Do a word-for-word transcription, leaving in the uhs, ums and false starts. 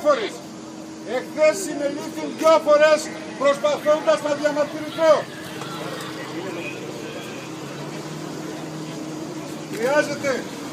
φορές. Εχθές συνελήφθη δυο φορές προσπαθώντας να διαμαρτυρηθώ. Χρειάζεται